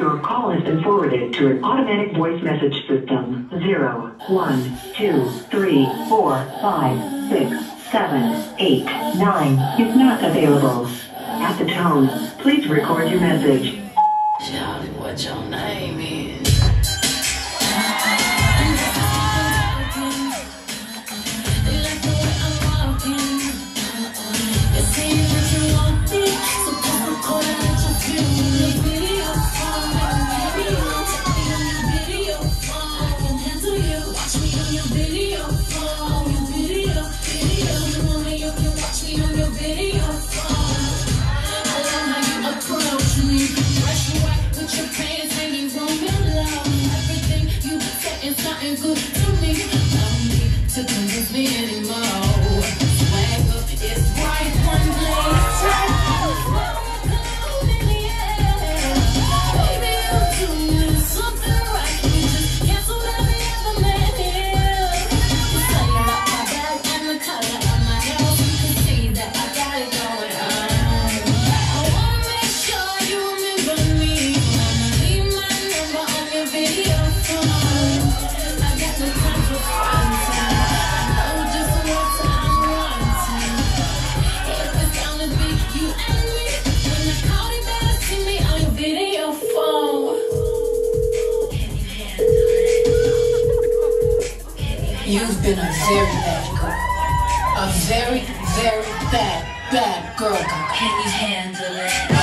Your call has been forwarded to an automatic voice message system. 0, 1, 2, 3, 4, 5, 6, 7, 8, 9 is not available. At the tone, please record your message. Charlie, what your name is? Good to me, no need to convince me anymore. Swag up, it's right, one blaze right. Baby, you're doing something right. You just canceled every other man here. You say you like my bag and the color of my hair. You can see that I got it going on. I wanna make sure you remember me. I'ma leave my number on your video phone. You've been a very bad girl. A very, very bad girl. Can you handle it?